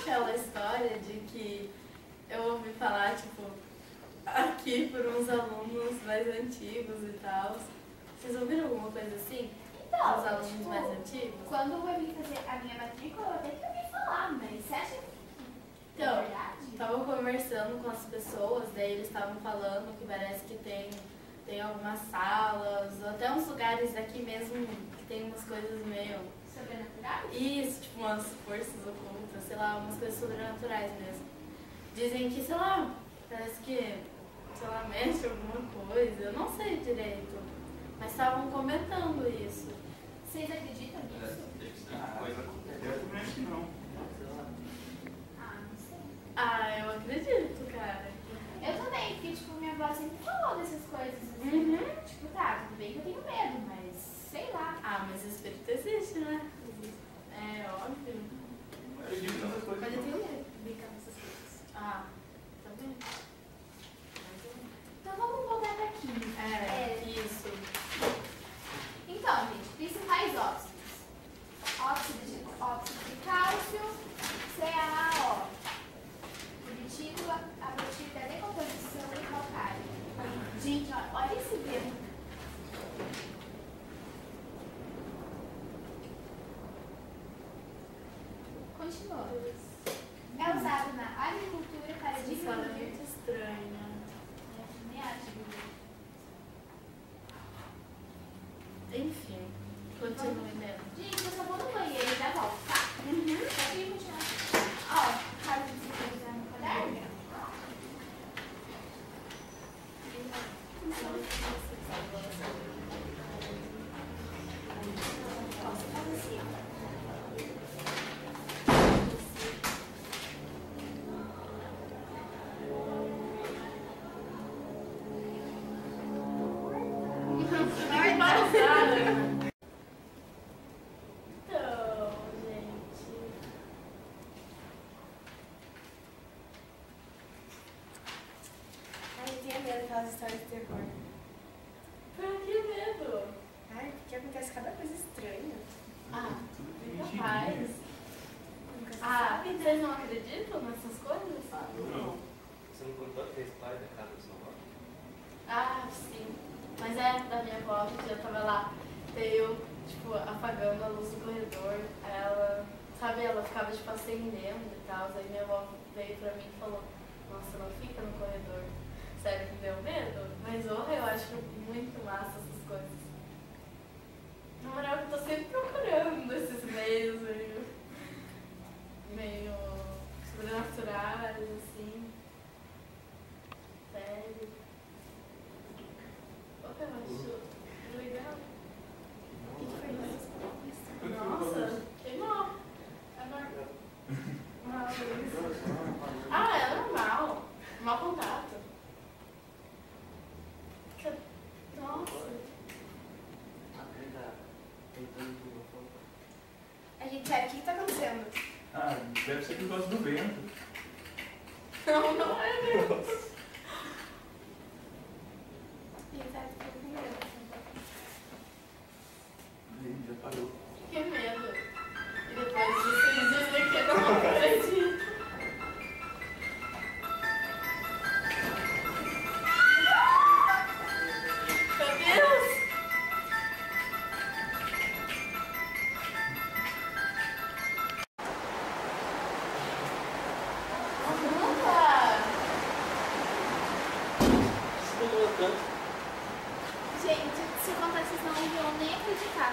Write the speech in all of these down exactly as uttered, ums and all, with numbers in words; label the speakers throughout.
Speaker 1: aquela história de que eu ouvi falar, tipo, aqui por uns alunos mais antigos e tal. Vocês ouviram alguma coisa assim?
Speaker 2: Então,
Speaker 1: os alunos
Speaker 2: tipo,
Speaker 1: mais antigos?
Speaker 2: Quando eu vim fazer a minha matrícula, eu até que ouvi falar, mas você acha que
Speaker 1: Então,
Speaker 2: é verdade?
Speaker 1: tava conversando com as pessoas, daí eles estavam falando que parece que tem, tem algumas salas, ou até uns lugares aqui mesmo que tem umas coisas meio...
Speaker 2: Sobrenaturais?
Speaker 1: Isso, tipo umas forças ocultas, sei lá, umas coisas sobrenaturais mesmo. Dizem que, sei lá, parece que, sei lá, mexe alguma coisa, eu não sei direito, mas estavam comentando isso.
Speaker 2: Vocês acreditam nisso?
Speaker 3: Ah, eu também acho que não.
Speaker 2: Ah, não sei.
Speaker 1: Ah, eu acredito, cara.
Speaker 2: Eu também, porque tipo, minha avó sempre falou dessas coisas assim.
Speaker 1: Uhum.
Speaker 2: Tipo, tá, tudo bem que eu tenho medo, mas sei lá.
Speaker 1: Ah, mas o espírito existe, né? É óbvio.
Speaker 3: Eu acredito nessas coisas.
Speaker 1: Mas eu tenho medo de brincar nessas coisas. Ah, tá vendo?
Speaker 2: Então vamos voltar pra química.
Speaker 1: É, isso.
Speaker 2: Então, gente, principais óxidos. Óxido de, óxido de cálcio, CaO. Obtido a, a partir da decomposição do calcário. Gente, ó, olha esse dedo. Continua. É usado na agricultura para
Speaker 1: Essa história é
Speaker 2: diminuir...
Speaker 1: muito estranha.
Speaker 2: Eu nem acho que...
Speaker 1: Enfim, continue mesmo.
Speaker 2: Gente, eu só vou no banheiro e já volto, tá?
Speaker 1: Uhum.
Speaker 2: Pode continuar. Ó, caso você quiser no caderno. Posso fazer assim.
Speaker 1: Ai, pausada. Então, gente.
Speaker 4: Ai, eu tenho medo daquelas histórias de terror.
Speaker 1: Por que medo?
Speaker 4: Ai, porque acontece cada coisa estranha.
Speaker 1: Ah,
Speaker 3: Tudo tem
Speaker 1: capaz.
Speaker 3: mentirinha.
Speaker 4: Nunca se
Speaker 1: Ah,
Speaker 4: sabe.
Speaker 1: vocês não acreditam nessas coisas?
Speaker 3: Não.
Speaker 5: Você não contou que a história da casa do seu avô?
Speaker 1: Ah, sim. Mas é da minha avó, que eu tava lá, daí eu, tipo, apagando a luz do corredor, ela, sabe, ela ficava, tipo, acendendo e tal, aí minha avó veio pra mim e falou, nossa, não fica no corredor. Sério, me deu medo, mas oh, eu acho muito massa essas coisas. Na moral, eu tô sempre procurando esses meios meio, meio sobrenaturais, assim. Sério. Eu acho legal.
Speaker 4: O que foi isso?
Speaker 1: Nossa, queimou. É normal. Ah, é normal. Mau contato. Nossa.
Speaker 4: A gente sabe o que está acontecendo.
Speaker 3: Ah, deve ser por causa do vento.
Speaker 1: Não, não é mesmo.
Speaker 4: A gente sabe o que está acontecendo.
Speaker 3: Ih, já parou.
Speaker 1: Que medo. E depois vocês dizem que não acredito. Meu Deus!
Speaker 2: Gente, se eu contar vocês não vão nem acreditar.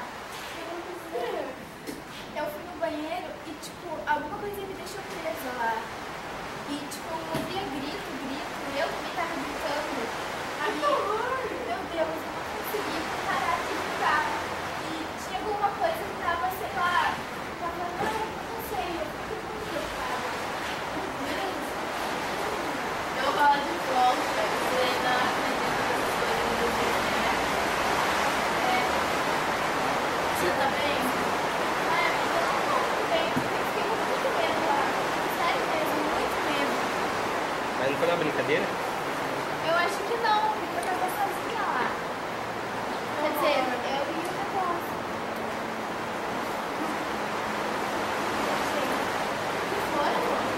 Speaker 2: Eu fui no banheiro e, tipo, alguma coisa me deixou presa lá. E, tipo, eu ouvia grito, grito, e eu também tava gritando. Aí, meu Deus, eu não consegui parar de gritar. E tinha alguma coisa que tava, sei lá, tava, não, não sei, eu fiquei muito preocupada.
Speaker 1: Eu falo de volta, você não acredita nessas coisas do jeito, né? É. Você tá bem?
Speaker 2: É, mas eu não tô muito bem, porque eu fiquei com muito medo lá. Sério mesmo, muito medo.
Speaker 5: Mas não foi uma brincadeira?
Speaker 2: Eu acho que não, porque eu tava sozinha lá. Quer dizer, eu e o negócio. O que foi?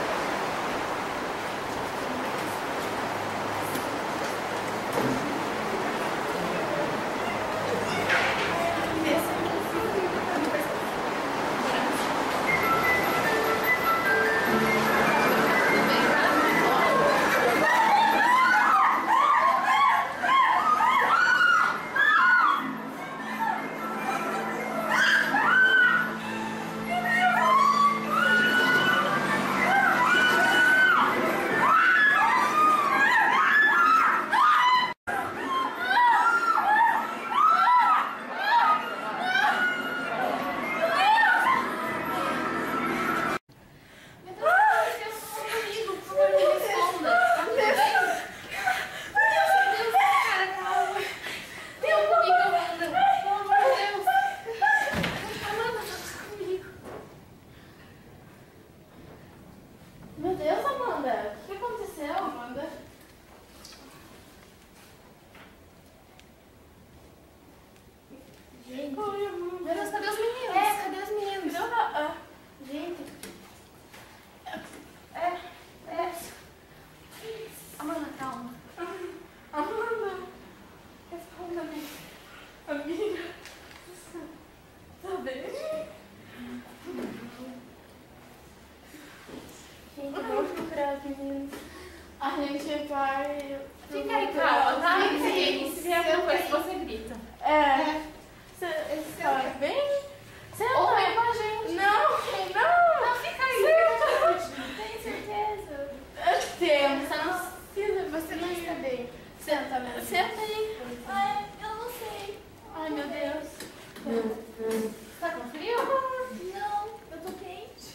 Speaker 1: gente vai...
Speaker 2: Fica aí, calma, tá?
Speaker 1: Fica
Speaker 2: Se
Speaker 1: aí.
Speaker 2: se vier alguma coisa, você grita.
Speaker 1: É. Você tá bem? Senta.
Speaker 2: Ou vem com a gente.
Speaker 1: Não, não.
Speaker 2: Não, fica aí.
Speaker 1: Senta.
Speaker 2: Tem certeza?
Speaker 1: Eu tenho, você não precisa,
Speaker 2: Você não está bem.
Speaker 1: Senta, mesmo. Senta aí.
Speaker 2: Ai, eu não sei.
Speaker 1: Ai, meu Deus.
Speaker 2: Você tá com frio? Não, eu tô quente.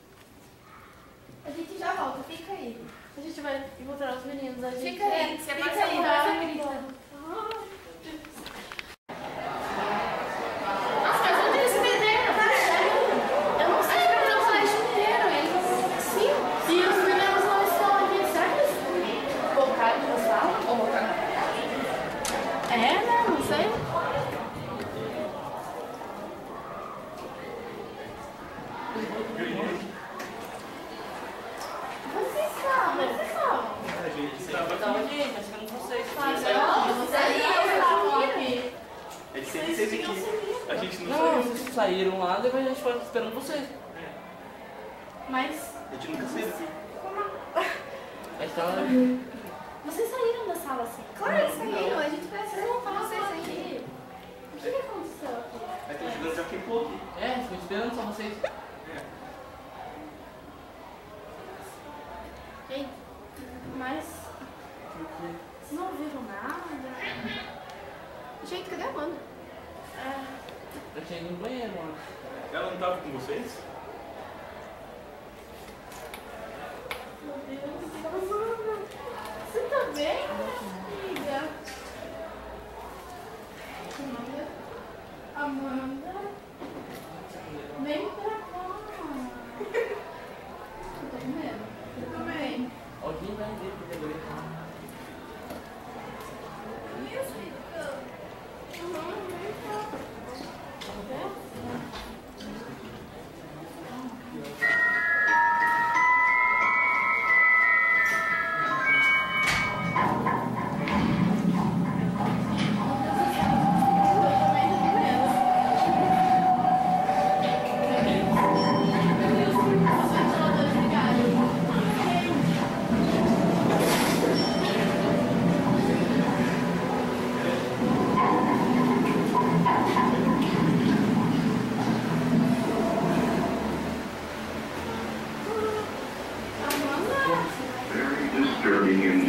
Speaker 2: A gente já volta, fica aí.
Speaker 1: A gente vai encontrar os meninos. A gente
Speaker 2: Fica aí, você
Speaker 1: fica
Speaker 2: pode
Speaker 1: aí,
Speaker 2: conversa,
Speaker 1: tá?
Speaker 2: grita.
Speaker 1: Nossa, mas onde eles se perderam? Eu não sei, mas eu falei inteiro. Eles... Sim. E os meninos não estão aqui. Será que eles voltaram pra sala? Ou voltaram? É, né? Não sei. Vocês sabem, vocês sabem.
Speaker 3: A gente estava
Speaker 5: Tava aqui, tá chegando vocês.
Speaker 1: Não, vocês estavam aqui.
Speaker 3: É de sempre vocês aqui. A gente não
Speaker 5: Não,
Speaker 3: saiu.
Speaker 5: vocês saíram lá, depois a gente foi esperando vocês.
Speaker 1: Mas
Speaker 3: A gente nunca saiu daqui.
Speaker 5: A gente tava...
Speaker 1: vocês saíram da sala assim?
Speaker 2: Claro que saíram, a gente vai
Speaker 1: Vocês não
Speaker 2: com vocês
Speaker 1: estavam
Speaker 2: aqui.
Speaker 1: aqui. O que que aconteceu aqui?
Speaker 3: Aí estão jogando já queimou aqui.
Speaker 5: É, foi esperando só vocês.
Speaker 1: Gente, mas vocês não viram nada?
Speaker 2: Gente, cadê a Amanda?
Speaker 1: É,
Speaker 5: Eu tinha ido no banheiro, mano.
Speaker 3: Ela não estava com vocês?
Speaker 1: meu Deus, Amanda, você tá bem, amiga? Amanda, Amanda, vem pra cá. Eu tô com medo. Eu também.
Speaker 5: Alguém vai ver que deveria estar.
Speaker 2: Eu saí do campo.
Speaker 1: Uhum, vem cá.
Speaker 6: Very disturbing